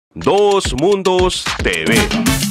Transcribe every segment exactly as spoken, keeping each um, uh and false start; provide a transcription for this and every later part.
Dos Mundos T V.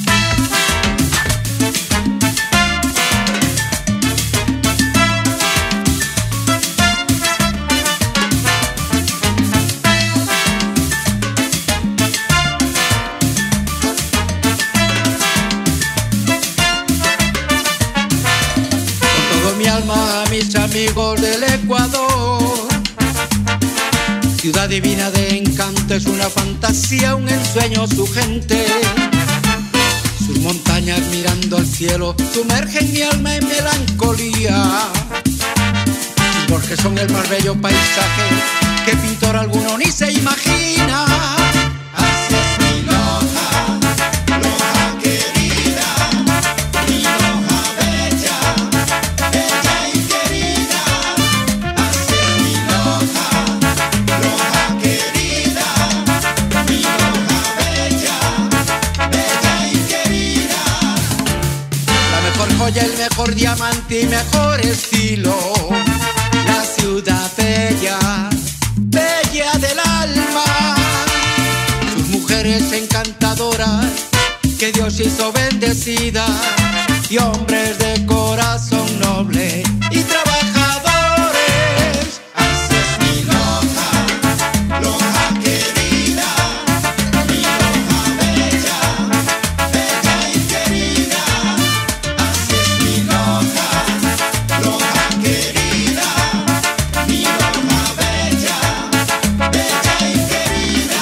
Mi alma a mis amigos del Ecuador, ciudad divina de encanto, es una fantasía, un ensueño su gente. Sus montañas mirando al cielo sumergen mi alma en melancolía, porque son el más bello paisaje que pintor alguno ni se imagina. Así es mi Loja, Loja querida, mi Loja bella, bella y querida. Así es mi Loja, Loja querida, mi Loja bella, bella y querida. La mejor joya, el mejor diamante y mejor estilo, la ciudad bella, bella del alma. Sus mujeres encantadoras que Dios hizo bendecidas, y hombres de corazón noble y trabajadores. Así es mi Loja, Loja querida, mi Loja bella, bella y querida. Así es mi Loja, Loja querida, mi Loja bella, bella y querida.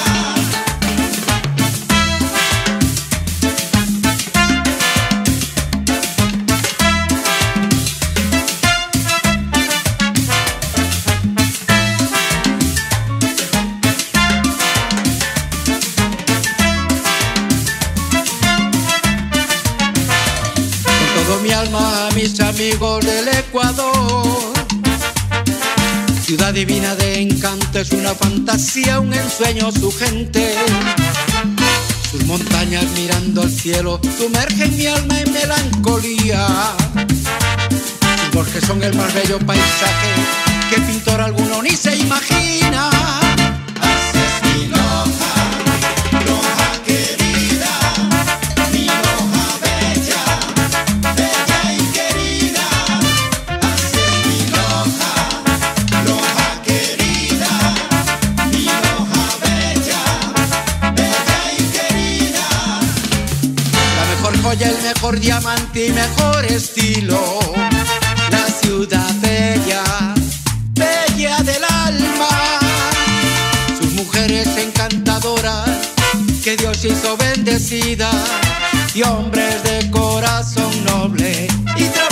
Con todo mi alma a mis amigos del Ecuador, ciudad divina de encanto, es una fantasía, un ensueño su gente. Sus montañas mirando al cielo sumergen mi alma en melancolía, porque son el más bello paisaje que pintor alguno ni se imagina. Así es mi Loja, Loja querida, mi Loja bella, bella y querida. Así es mi Loja, Loja querida, mi Loja bella, bella y querida. La mejor joya, el mejor diamante y mejor estilo, la ciudad bella, bella del alma. Sus mujeres encantadoras que Dios hizo bendecidas, y hombres de corazón noble y trabajador.